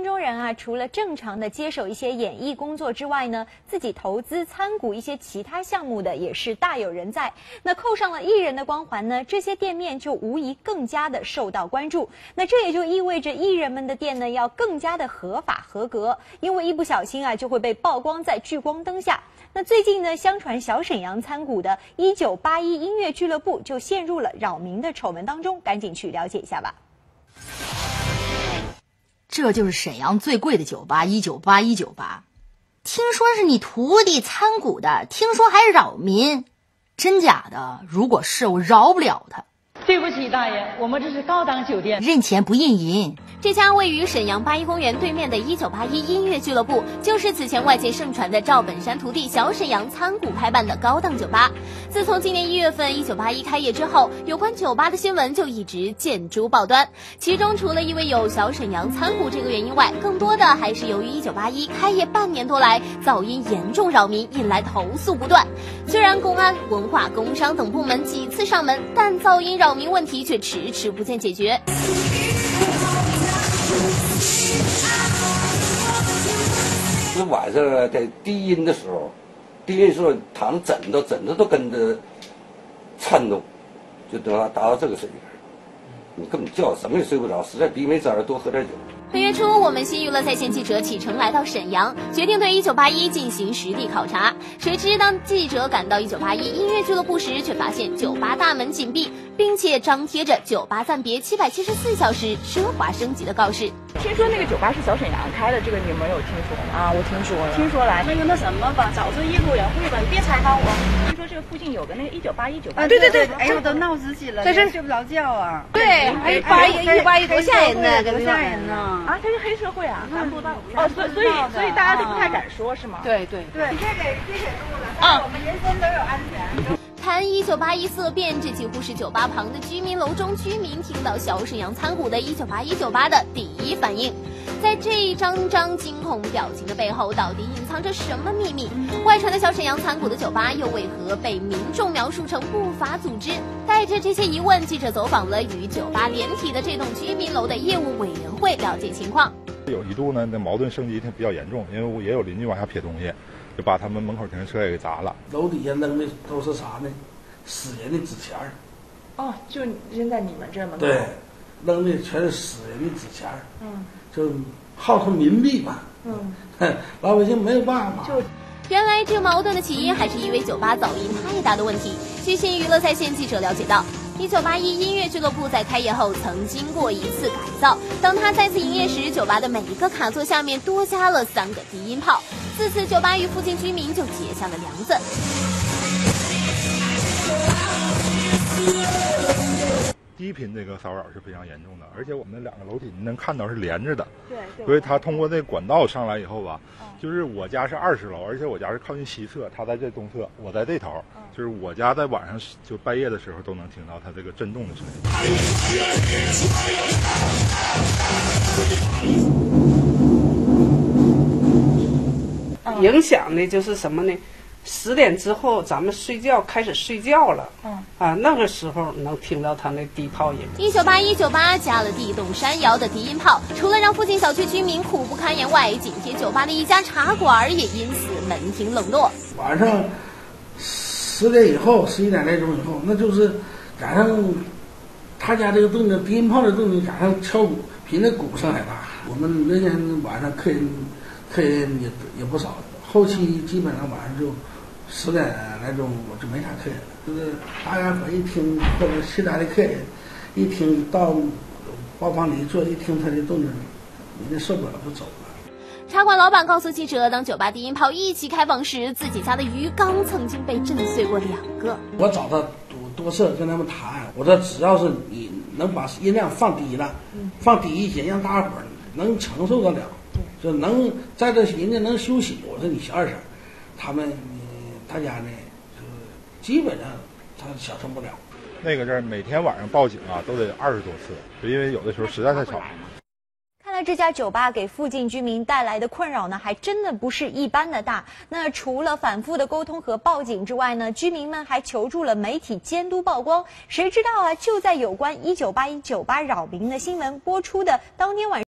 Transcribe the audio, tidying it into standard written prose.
中人啊，除了正常的接手一些演艺工作之外呢，自己投资参股一些其他项目的也是大有人在。那扣上了艺人的光环呢，这些店面就无疑更加的受到关注。那这也就意味着艺人们的店呢要更加的合法合格，因为一不小心啊就会被曝光在聚光灯下。那最近呢，相传小沈阳参股的1981音乐俱乐部就陷入了扰民的丑闻当中，赶紧去了解一下吧。 这就是沈阳最贵的酒吧198，听说是你徒弟参股的，听说还扰民，真假的？如果是，我饶不了他。 对不起，大爷，我们这是高档酒店， 认钱不认银。 这家位于沈阳八一公园对面的1981音乐俱乐部，就是此前外界盛传的赵本山徒弟小沈阳参股开办的高档酒吧。自从今年1月份1981开业之后，有关酒吧的新闻就一直见诸报端。其中除了因为有小沈阳参股这个原因外，更多的还是由于1981开业半年多来，噪音严重扰民，引来投诉不断。虽然公安、文化、工商等部门几次上门，但噪音扰民问题却迟迟不见解决。 是晚上在低音的时候，躺枕头都跟着颤动，就达到这个水平，你根本觉什么也睡不着，实在逼没招，多喝点酒。 本月初，我们新娱乐在线记者启程来到沈阳，决定对1981进行实地考察。谁知当记者赶到1981音乐俱乐部时，却发现酒吧大门紧闭，并且张贴着酒吧暂别774小时奢华升级的告示。 听说那个酒吧是小沈阳开的，这个你们有听说吗？啊，我听说了。听说了， 那个那什么吧，早知议路人会吧，你别采访我。 听说这个附近有个那个1981酒吧。 啊，对，哎呦，都闹自己了，这是睡不着觉啊。 对，还有181多吓人呢， 多吓人呢。 啊，它是黑社会啊，咱不知道。哦，所以大家都不太敢说，是吗？ 对， 你这给别写路了，啊，我们人身都有安全。 谈1981色变，这几乎是酒吧旁的居民楼中居民听到小沈阳参股的1981酒吧的第一反应。在这一张张惊恐表情的背后，到底隐藏着什么秘密？外传的小沈阳参股的酒吧又为何被民众描述成不法组织？带着这些疑问，记者走访了与酒吧连体的这栋居民楼的业务委员会，了解情况。 有一度呢，那矛盾升级比较严重，因为也有邻居往下撇东西，就把他们门口停车也给砸了。 楼底下扔的都是啥呢？死人的纸钱儿。 哦，就扔在你们这门口。 对，扔的全是死人的纸钱儿。就号称民币嘛。老百姓没有办法。 原来这矛盾的起因还是因为酒吧噪音太大的问题。据新娱乐在线记者了解到，1981音乐俱乐部在开业后曾经过一次改造。当它再次营业时，酒吧的每一个卡座下面多加了3个低音炮。自此，酒吧与附近居民就结下了梁子。 低频这个骚扰是非常严重的，而且我们的2个楼体你能看到是连着的。 对。 所以它通过这管道上来以后吧，就是我家是20楼，而且我家是靠近西侧，它在这东侧，我在这头。就是我家在晚上就半夜的时候都能听到它这个震动的声音。影响的就是什么呢？10点之后，咱们开始睡觉了。那个时候能听到他那低炮音。 1981酒吧加了地动山摇的低音炮，除了让附近小区居民苦不堪言外，紧贴酒吧的一家茶馆也因此门庭冷落。 晚上10点以后，11点来钟以后，那就是赶上他家这个动静，低音炮的动静赶上敲鼓，比那鼓声还大。我们那天晚上客人也不少，后期基本上晚上就10点来钟我就没啥客人了，就是大家伙一听，或者其他的客人一听到包房里坐，一听他的动静，你那受不了就走了。 茶馆老板告诉记者，当酒吧低音炮一起开放时，自己家的鱼缸曾经被震碎过2个。 我找他多次跟他们谈，我说只要是你能把音量放低了，放低一些，让大伙能承受得了，就能在这人家能休息。我说你小点声，他家呢，就是基本上他小声不了。 那个阵儿每天晚上报警啊，都得20多次，就因为有的时候实在太吵。 看来这家酒吧给附近居民带来的困扰呢，还真的不是一般的大。那除了反复的沟通和报警之外呢，居民们还求助了媒体监督曝光。谁知道啊，就在有关1981酒吧扰民的新闻播出的当天晚上。